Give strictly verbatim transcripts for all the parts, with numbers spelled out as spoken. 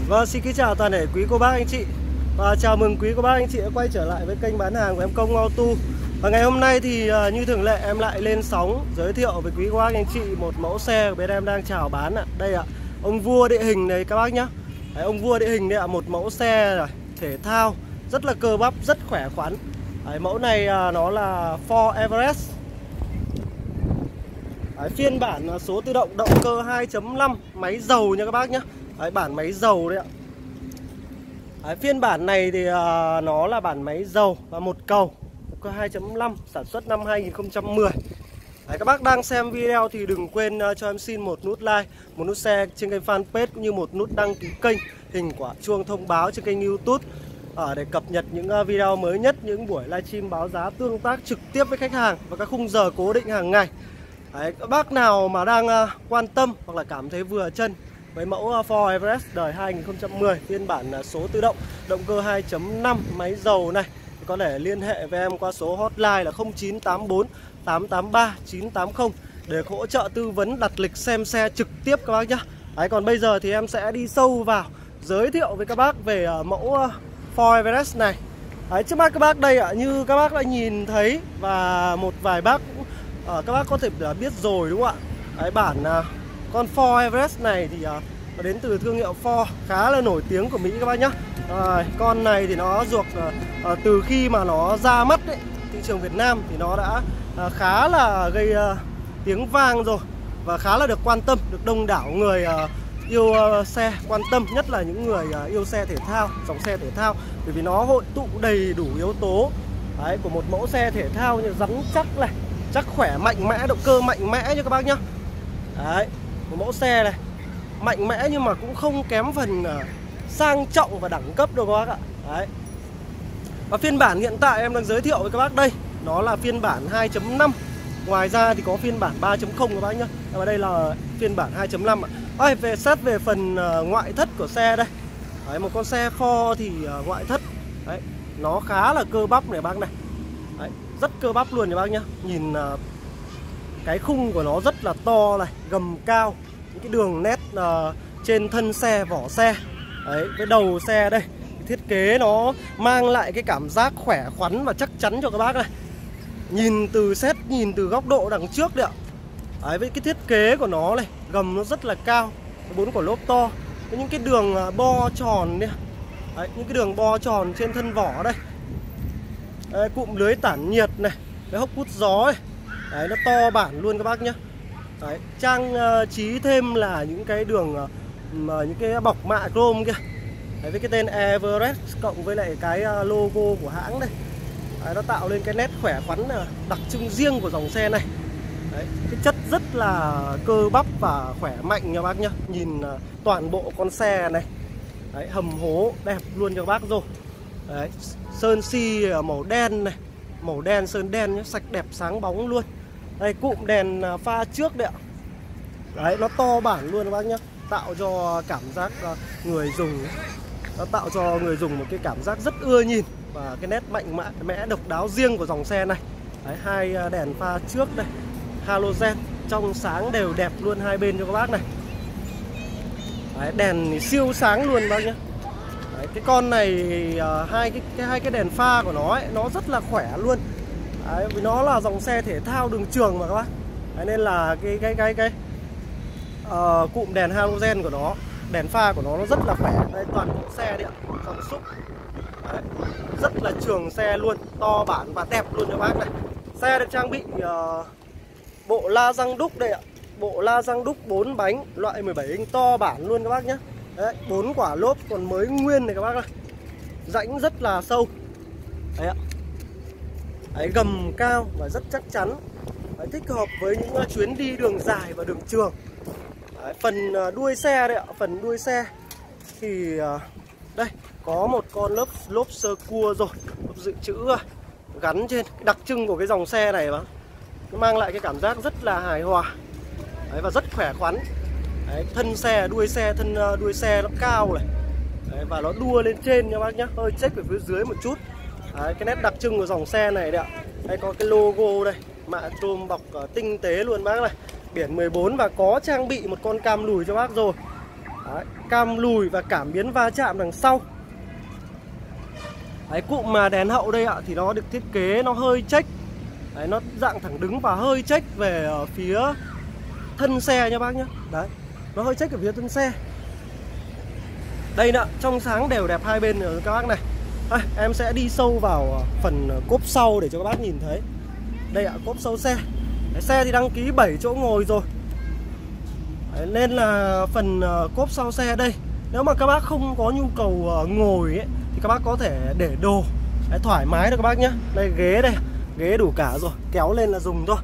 Vâng, xin kính chào toàn thể quý cô bác anh chị. Và chào mừng quý cô bác anh chị đã quay trở lại với kênh bán hàng của em Công Auto. Và ngày hôm nay thì uh, như thường lệ em lại lên sóng giới thiệu với quý cô bác anh chị một mẫu xe của bên em đang chào bán ạ. Đây ạ, ông vua địa hình này các bác nhá. Đấy, ông vua địa hình đây ạ, một mẫu xe này, thể thao rất là cơ bắp, rất khỏe khoắn. Đấy, mẫu này uh, nó là Ford Everest. Đấy, phiên bản uh, số tự động, động cơ hai chấm năm, máy dầu nha các bác nhá. Đấy, bản máy dầu đấy ạ. Đấy, phiên bản này thì uh, nó là bản máy dầu và một cầu, động cơ hai chấm năm, sản xuất năm hai nghìn không trăm mười. Đấy, các bác đang xem video thì đừng quên uh, cho em xin một nút like, một nút share trên kênh fanpage, cũng như một nút đăng ký kênh, hình quả chuông thông báo trên kênh YouTube uh, để cập nhật những uh, video mới nhất, những buổi livestream báo giá tương tác trực tiếp với khách hàng và các khung giờ cố định hàng ngày. Đấy, các bác nào mà đang uh, quan tâm hoặc là cảm thấy vừa chân với mẫu Ford Everest đời hai nghìn không trăm mười phiên bản số tự động, động cơ hai chấm năm, máy dầu này, thì có thể liên hệ với em qua số hotline là không chín tám bốn tám tám ba chín tám không để hỗ trợ tư vấn đặt lịch xem xe trực tiếp các bác nhé. Đấy, còn bây giờ thì em sẽ đi sâu vào giới thiệu với các bác về mẫu Ford Everest này. Đấy, trước mắt các bác đây ạ, như các bác đã nhìn thấy và một vài bác cũng, uh, các bác có thể đã biết rồi đúng không ạ. Đấy, bản uh, con Ford Everest này thì uh, nó đến từ thương hiệu Ford khá là nổi tiếng của Mỹ các bác nhé. À, con này thì nó ruột uh, uh, từ khi mà nó ra mắt ấy, thị trường Việt Nam thì nó đã uh, khá là gây uh, tiếng vang rồi và khá là được quan tâm, được đông đảo người uh, yêu uh, xe quan tâm, nhất là những người uh, yêu xe thể thao, dòng xe thể thao, bởi vì nó hội tụ đầy đủ yếu tố đấy, của một mẫu xe thể thao như rắn chắc này, chắc khỏe, mạnh mẽ, động cơ mạnh mẽ cho các bác nhé. Đấy, một mẫu xe này mạnh mẽ nhưng mà cũng không kém phần uh, sang trọng và đẳng cấp đâu các bác ạ. Đấy. Và phiên bản hiện tại em đang giới thiệu với các bác đây, nó là phiên bản hai chấm năm. Ngoài ra thì có phiên bản ba chấm không các bác nhé. Và đây là phiên bản hai chấm năm ạ. À, về xét về phần uh, ngoại thất của xe đây. Đấy, một con xe Ford thì uh, ngoại thất đấy, nó khá là cơ bắp này bác này. Đấy, rất cơ bắp luôn nha bác nhé. Nhìn uh, cái khung của nó rất là to này, gầm cao, những cái đường nét uh, trên thân xe, vỏ xe. Đấy, cái đầu xe đây, thiết kế nó mang lại cái cảm giác khỏe khoắn và chắc chắn cho các bác này. Nhìn từ xét, nhìn từ góc độ đằng trước đấy ạ. Đấy, với cái thiết kế của nó này, gầm nó rất là cao, bốn quả lốp to, với những cái đường bo tròn này. Đấy, những cái đường bo tròn trên thân vỏ đây. Đấy, cụm lưới tản nhiệt này, cái hốc hút gió này. Đấy, nó to bản luôn các bác nhé. Đấy, trang uh, trí thêm là những cái đường uh, những cái bọc mạ chrome kia. Đấy, với cái tên Everest cộng với lại cái uh, logo của hãng đây. Đấy, nó tạo lên cái nét khỏe khoắn uh, đặc trưng riêng của dòng xe này. Đấy, cái chất rất là cơ bắp và khỏe mạnh nha bác nhá. Nhìn uh, toàn bộ con xe này. Đấy, hầm hố đẹp luôn cho các bác rồi. Đấy, sơn xi uh, màu đen này, màu đen, sơn đen nhá, sạch đẹp sáng bóng luôn. Đây, cụm đèn pha trước đấy ạ. Đấy, nó to bản luôn các bác nhé. Tạo cho cảm giác người dùng, nó tạo cho người dùng một cái cảm giác rất ưa nhìn và cái nét mạnh mẽ độc đáo riêng của dòng xe này. Đấy, hai đèn pha trước đây, halogen trong sáng đều đẹp luôn hai bên cho các bác này. Đấy, đèn thì siêu sáng luôn bác nhé. Đấy, cái con này hai cái, cái hai cái đèn pha của nó ấy, nó rất là khỏe luôn. Đấy, vì nó là dòng xe thể thao đường trường mà các bác. Đấy, nên là cái cái cái cái uh, cụm đèn halogen của nó, đèn pha của nó nó rất là khỏe. Đây, toàn bộ xe đấy ạ, dòng súp. Đấy, rất là trường xe luôn, to bản và đẹp luôn các bác này. Xe được trang bị uh, bộ la răng đúc đây ạ, bộ la răng đúc bốn bánh loại mười bảy inch to bản luôn các bác nhé. Đấy, bốn quả lốp còn mới nguyên này các bác ơi. Rãnh rất là sâu. Đấy ạ. Đấy, gầm cao và rất chắc chắn. Đấy, thích hợp với những chuyến đi đường dài và đường trường. Đấy, phần đuôi xe đây ạ, phần đuôi xe thì đây có một con lớp lốp sơ cua rồi, lốp dự trữ gắn trên. Đặc trưng của cái dòng xe này mà nó mang lại cái cảm giác rất là hài hòa. Đấy, và rất khỏe khoắn. Đấy, thân xe, đuôi xe, thân đuôi xe nó cao này. Đấy, và nó đua lên trên nha bác nhá, hơi check về phía dưới một chút. Đấy, cái nét đặc trưng của dòng xe này đấy ạ. Đây có cái logo đây, mạ chrome bọc uh, tinh tế luôn bác này. Biển mười bốn và có trang bị một con cam lùi cho bác rồi. Đấy, cam lùi và cảm biến va chạm đằng sau. Đấy, cụm mà đèn hậu đây ạ thì nó được thiết kế nó hơi chếch. Đấy, nó dạng thẳng đứng và hơi chếch về ở phía thân xe nha bác nhé. Đấy, nó hơi chếch ở phía thân xe. Đây nè, trong sáng đều đẹp hai bên rồi các bác này. À, em sẽ đi sâu vào phần cốp sau để cho các bác nhìn thấy. Đây ạ, cốp sau xe. Đấy, xe thì đăng ký bảy chỗ ngồi rồi. Đấy, nên là phần cốp sau xe đây, nếu mà các bác không có nhu cầu ngồi ấy, thì các bác có thể để đồ. Đấy, thoải mái được các bác nhé. Đây ghế đây, ghế đủ cả rồi, kéo lên là dùng thôi.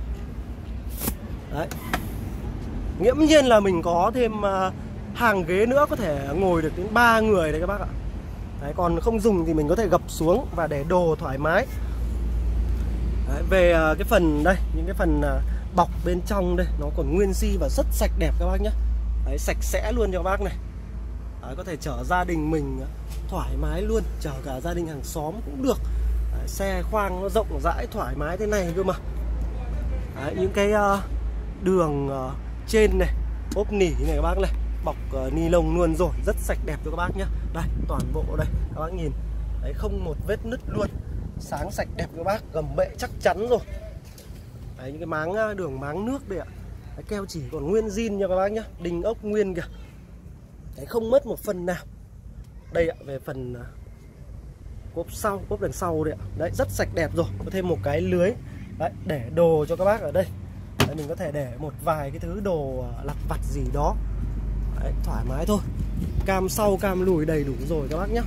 Đấy, nghiễm nhiên là mình có thêm hàng ghế nữa, có thể ngồi được đến ba người đấy các bác ạ. Đấy, còn không dùng thì mình có thể gập xuống và để đồ thoải mái. Đấy, về cái phần đây, những cái phần bọc bên trong đây nó còn nguyên zin và rất sạch đẹp các bác nhé. Đấy, sạch sẽ luôn cho các bác này. Đấy, có thể chở gia đình mình thoải mái luôn, chở cả gia đình hàng xóm cũng được. Đấy, xe khoang nó rộng rãi thoải mái thế này cơ mà. Đấy, những cái uh, đường uh, trên này, ốp nỉ này các bác này, bọc uh, ni lông luôn rồi, rất sạch đẹp cho các bác nhé. Đây, toàn bộ đây, các bác nhìn. Đấy, không một vết nứt luôn. Sáng sạch đẹp các bác, gầm bệ chắc chắn rồi. Đấy, những cái máng đường máng nước đây ạ. Đấy, keo chỉ còn nguyên zin nha các bác nhé. Đinh ốc nguyên kìa. Đấy, không mất một phần nào. Đây ạ, về phần uh, cốp sau, cốp đằng sau đây ạ. Đấy, rất sạch đẹp rồi. Có thêm một cái lưới. Đấy, để đồ cho các bác ở đây. Đấy, mình có thể để một vài cái thứ đồ lặt vặt gì đó. Đấy, thoải mái thôi. Cam sau, cam lùi đầy đủ rồi các bác nhé.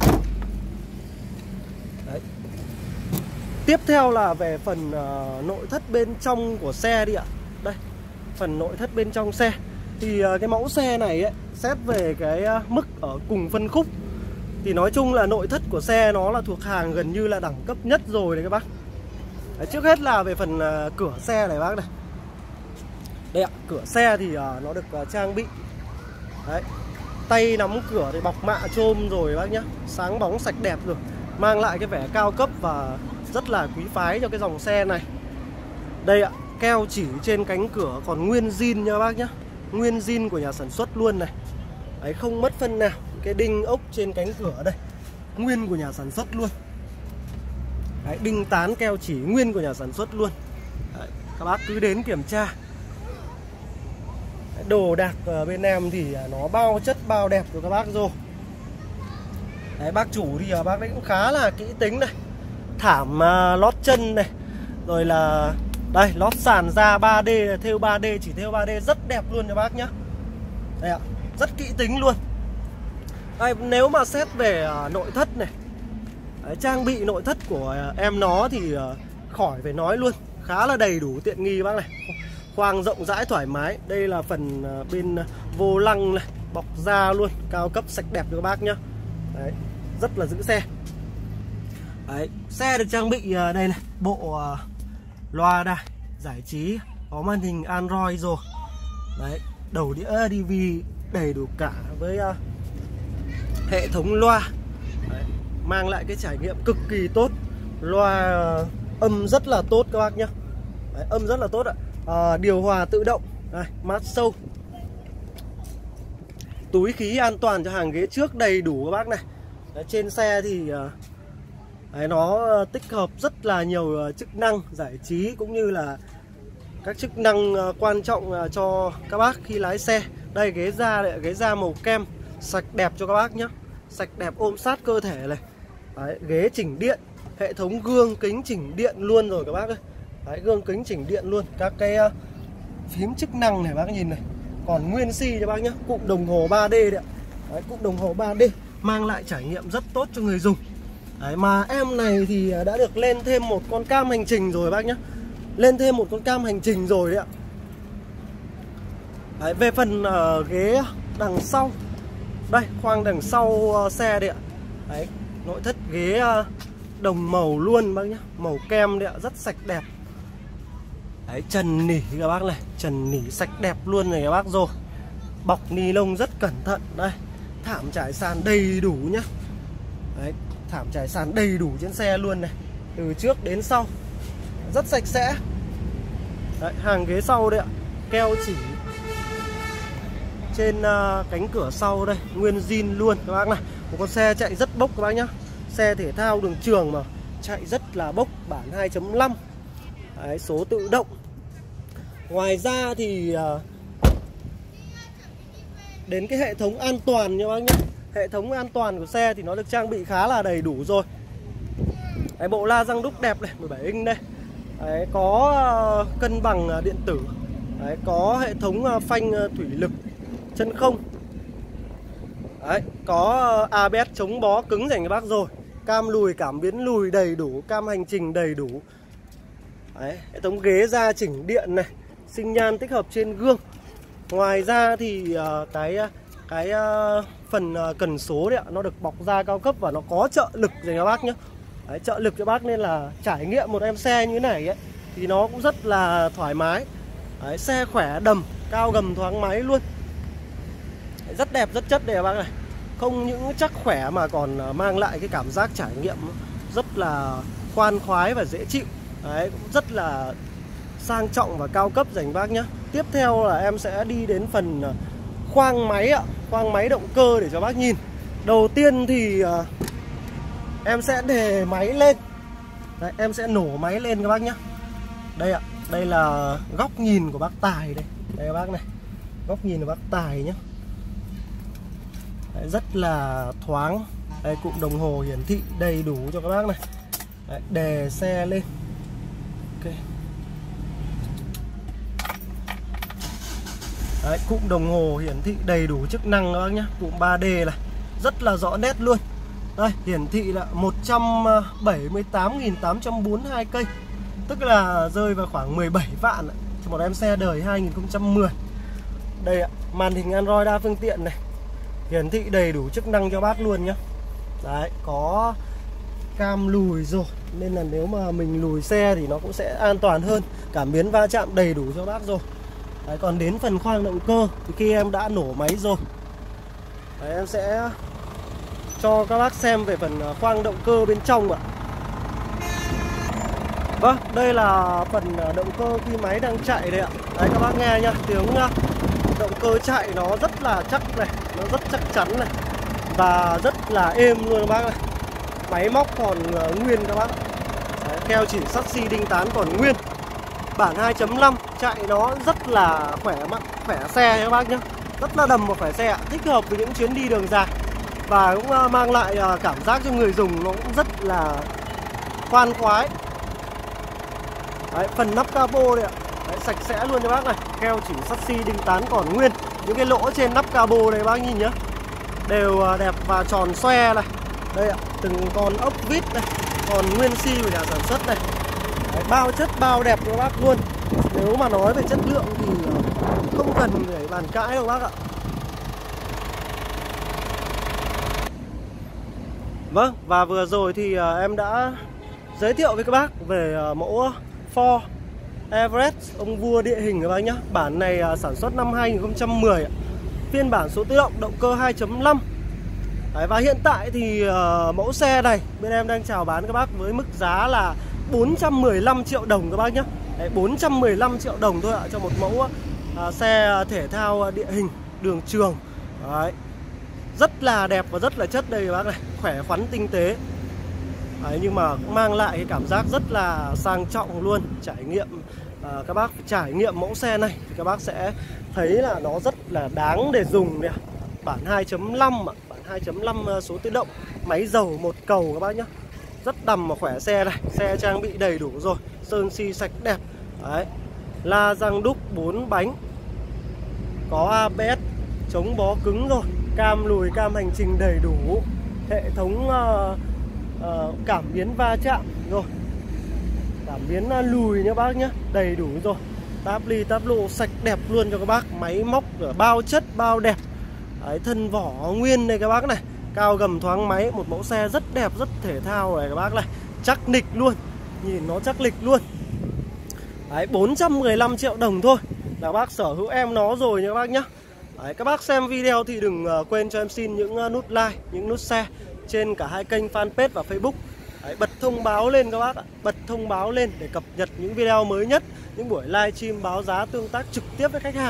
Đấy. Tiếp theo là về phần uh, nội thất bên trong của xe đi ạ. Đây, phần nội thất bên trong xe. Thì uh, cái mẫu xe này ấy, xét về cái uh, mức ở cùng phân khúc thì nói chung là nội thất của xe nó là thuộc hàng gần như là đẳng cấp nhất rồi đấy các bác. Đấy, trước hết là về phần uh, cửa xe này bác này. Đây ạ, cửa xe thì uh, nó được uh, trang bị. Đấy, tay nắm cửa thì bọc mạ chôm rồi bác nhá. Sáng bóng sạch đẹp rồi, mang lại cái vẻ cao cấp và rất là quý phái cho cái dòng xe này. Đây ạ, keo chỉ trên cánh cửa còn nguyên zin nha bác nhá. Nguyên zin của nhà sản xuất luôn này. Đấy, không mất phân nào. Cái đinh ốc trên cánh cửa đây, nguyên của nhà sản xuất luôn. Đấy, đinh tán keo chỉ nguyên của nhà sản xuất luôn. Đấy, các bác cứ đến kiểm tra. Đấy, đồ đạc bên em thì nó bao chất bao đẹp của các bác rồi. Đấy, bác chủ thì bác đấy cũng khá là kỹ tính này. Thảm uh, lót chân này. Rồi là đây, lót sàn da ba D, thêu ba D, chỉ thêu ba D rất đẹp luôn cho bác nhá. Đây ạ, rất kỹ tính luôn. Đây, nếu mà xét về uh, nội thất này, đấy, trang bị nội thất của uh, em nó thì uh, khỏi phải nói luôn. Khá là đầy đủ tiện nghi bác này. Khoang rộng rãi thoải mái. Đây là phần uh, bên uh, vô lăng này, bọc da luôn, cao cấp sạch đẹp cho các bác nhá. Đấy, rất là giữ xe. Đấy, xe được trang bị uh, đây này, bộ uh, loa đài giải trí, có màn hình Android rồi. Đấy, đầu đĩa đê vê đầy đủ cả với uh, hệ thống loa. Đấy, mang lại cái trải nghiệm cực kỳ tốt. Loa uh, âm rất là tốt các bác nhá. Đấy, âm rất là tốt ạ. Uh, điều hòa tự động, đây, mát sâu. Túi khí an toàn cho hàng ghế trước đầy đủ các bác này. Đấy, trên xe thì uh, đấy, nó tích hợp rất là nhiều chức năng giải trí cũng như là các chức năng quan trọng cho các bác khi lái xe. Đây, ghế da này, ghế da màu kem sạch đẹp cho các bác nhé. Sạch đẹp ôm sát cơ thể này. Đấy, ghế chỉnh điện, hệ thống gương kính chỉnh điện luôn rồi các bác ơi. Đấy, gương kính chỉnh điện luôn. Các cái uh, phím chức năng này bác nhìn này, còn nguyên si cho bác nhé. Cụm đồng hồ ba D đấy ạ. Đấy, cụm đồng hồ ba D mang lại trải nghiệm rất tốt cho người dùng. Đấy, mà em này thì đã được lên thêm một con cam hành trình rồi bác nhé. Lên thêm một con cam hành trình rồi đấy ạ. Đấy, về phần uh, ghế đằng sau. Đây, khoang đằng sau uh, xe đấy ạ. Đấy, nội thất ghế uh, đồng màu luôn bác nhé. Màu kem đấy ạ, rất sạch đẹp. Đấy, trần nỉ các bác này, trần nỉ sạch đẹp luôn này các bác rồi. Bọc ni lông rất cẩn thận. Đây, thảm trải sàn đầy đủ nhá. Đấy, thảm trải sàn đầy đủ trên xe luôn này, từ trước đến sau rất sạch sẽ. Đấy, hàng ghế sau đây ạ, keo chỉ trên uh, cánh cửa sau đây, nguyên zin luôn các bác này. Một con xe chạy rất bốc các bác nhá. Xe thể thao đường trường mà chạy rất là bốc, bản hai chấm năm. Đấy, số tự động. Ngoài ra thì uh, đến cái hệ thống an toàn nha bác nhá. Hệ thống an toàn của xe thì nó được trang bị khá là đầy đủ rồi. Đấy, bộ la răng đúc đẹp này, mười bảy inch đây. Đấy, có uh, cân bằng uh, điện tử. Đấy, có hệ thống uh, phanh uh, thủy lực chân không. Đấy, có uh, a bê ét chống bó cứng dành cho bác rồi. Cam lùi, cảm biến lùi đầy đủ, cam hành trình đầy đủ. Đấy, hệ thống ghế da chỉnh điện này, sinh nhan tích hợp trên gương. Ngoài ra thì uh, cái cái uh, phần uh, cần số đấy ạ, nó được bọc da cao cấp và nó có trợ lực dành cho bác nhé. Đấy, trợ lực cho bác nên là trải nghiệm một em xe như thế này ấy, thì nó cũng rất là thoải mái. Đấy, xe khỏe đầm, cao gầm thoáng máy luôn. Đấy, rất đẹp, rất chất đây các bác này. Không những chắc khỏe mà còn mang lại cái cảm giác trải nghiệm rất là khoan khoái và dễ chịu. Đấy, cũng rất là sang trọng và cao cấp dành bác nhé. Tiếp theo là em sẽ đi đến phần khoang máy ạ, khoang máy động cơ để cho bác nhìn. Đầu tiên thì uh, em sẽ đề máy lên. Đấy, em sẽ nổ máy lên các bác nhé. Đây ạ, đây là góc nhìn của bác Tài đây. Đây các bác này, góc nhìn của bác Tài nhé. Đấy, rất là thoáng. Đây, cụm đồng hồ hiển thị đầy đủ cho các bác này. Đấy, đề xe lên. Ok. Đấy, cụm đồng hồ hiển thị đầy đủ chức năng các bác nhé. Cụm ba D này, rất là rõ nét luôn. Đây, hiển thị là một trăm bảy mươi tám nghìn tám trăm bốn mươi hai cây, tức là rơi vào khoảng mười bảy vạn cho một em xe đời hai nghìn không trăm mười. Đây ạ, màn hình Android đa phương tiện này, hiển thị đầy đủ chức năng cho bác luôn nhá. Đấy, có cam lùi rồi, nên là nếu mà mình lùi xe thì nó cũng sẽ an toàn hơn. Cảm biến va chạm đầy đủ cho bác rồi. Đấy, còn đến phần khoang động cơ thì khi em đã nổ máy rồi, đấy, em sẽ cho các bác xem về phần khoang động cơ bên trong ạ. Vâng, đây là phần động cơ khi máy đang chạy đây ạ. Đấy, các bác nghe nhá, tiếng động cơ chạy nó rất là chắc này, nó rất chắc chắn này, và rất là êm luôn các bác này. Máy móc còn nguyên các bác. Đấy, keo chỉ sắt xi đinh tán còn nguyên. Bản hai chấm năm chạy nó rất là khỏe mạnh, khỏe xe các bác nhé. Rất là đầm và khỏe xe, thích hợp với những chuyến đi đường dài. Và cũng mang lại cảm giác cho người dùng nó cũng rất là khoan khoái. Đấy, phần nắp capo đây ạ. Đấy, sạch sẽ luôn cho bác này. Keo chỉ sắt xi đinh tán còn nguyên. Những cái lỗ trên nắp capo này bác nhìn nhá, đều đẹp và tròn xoe này. Đây ạ, từng con ốc vít này, còn nguyên xi của nhà sản xuất này. Đấy, bao chất bao đẹp cho bác luôn. Nếu mà nói về chất lượng thì không cần phải bàn cãi đâu bác ạ. Vâng, và vừa rồi thì em đã giới thiệu với các bác về mẫu Ford Everest, ông vua địa hình các bác nhé. Bản này sản xuất năm hai nghìn không trăm mười, phiên bản số tự động, động cơ hai chấm năm. Đấy, và hiện tại thì uh, mẫu xe này bên em đang chào bán các bác với mức giá là bốn trăm mười lăm triệu đồng các bác nhé. Đấy, bốn trăm mười lăm triệu đồng thôi ạ, cho một mẫu uh, xe thể thao địa hình đường trường. Đấy, rất là đẹp và rất là chất đây các bác này, khỏe khoắn tinh tế. Đấy, nhưng mà cũng mang lại cái cảm giác rất là sang trọng luôn. Trải nghiệm, uh, các bác trải nghiệm mẫu xe này thì các bác sẽ thấy là nó rất là đáng để dùng này. Bản hai chấm năm ạ, bản hai chấm năm số tự động, máy dầu một cầu các bác nhé. Rất đầm mà khỏe xe này, xe trang bị đầy đủ rồi, sơn xi sạch đẹp. Đấy, la răng đúc bốn bánh, có a bê ét chống bó cứng rồi, cam lùi cam hành trình đầy đủ, hệ thống uh, uh, cảm biến va chạm rồi, cảm biến uh, lùi nha bác nhé, đầy đủ rồi. Táp ly táp lô sạch đẹp luôn cho các bác, máy móc bao chất bao đẹp. Đấy, thân vỏ nguyên này các bác này, cao gầm thoáng máy, một mẫu xe rất đẹp, rất thể thao này các bác này, chắc nịch luôn, nhìn nó chắc lịch luôn. Đấy, bốn trăm mười lăm triệu đồng thôi là bác sở hữu em nó rồi nha các bác nhé. Đấy, các bác xem video thì đừng uh, quên cho em xin những uh, nút like, những nút share trên cả hai kênh fanpage và Facebook. Đấy, bật thông báo lên các bác ạ, bật thông báo lên để cập nhật những video mới nhất, những buổi live stream báo giá tương tác trực tiếp với khách hàng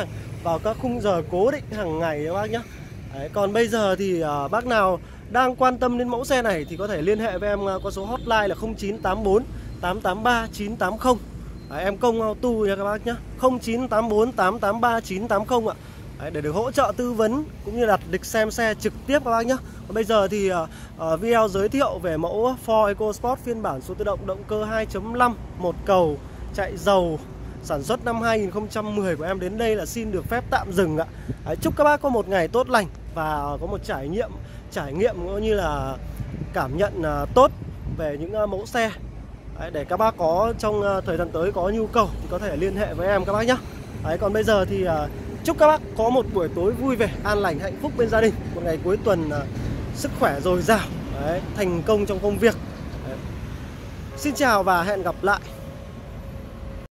vào các khung giờ cố định hàng ngày các bác nhé. Đấy, còn bây giờ thì uh, bác nào đang quan tâm đến mẫu xe này thì có thể liên hệ với em uh, qua số hotline là không chín tám bốn tám tám ba chín tám không. Đấy, em Công Auto nha các bác nhé, không chín tám bốn tám tám ba chín tám không ạ. Đấy, để được hỗ trợ tư vấn cũng như đặt lịch xem xe trực tiếp các bác nhé. Còn bây giờ thì uh, uh, video giới thiệu về mẫu Ford EcoSport phiên bản số tự động động cơ hai chấm năm một cầu chạy dầu sản xuất năm hai nghìn không trăm mười của em đến đây là xin được phép tạm dừng ạ. Đấy, chúc các bác có một ngày tốt lành và có một trải nghiệm trải nghiệm cũng như là cảm nhận uh, tốt về những uh, mẫu xe. Đấy, để các bác có trong uh, thời gian tới có nhu cầu thì có thể liên hệ với em các bác nhé. Đấy, còn bây giờ thì uh, chúc các bác có một buổi tối vui vẻ, an lành, hạnh phúc bên gia đình, một ngày cuối tuần uh, sức khỏe dồi dào, thành công trong công việc. Đấy. Xin chào và hẹn gặp lại.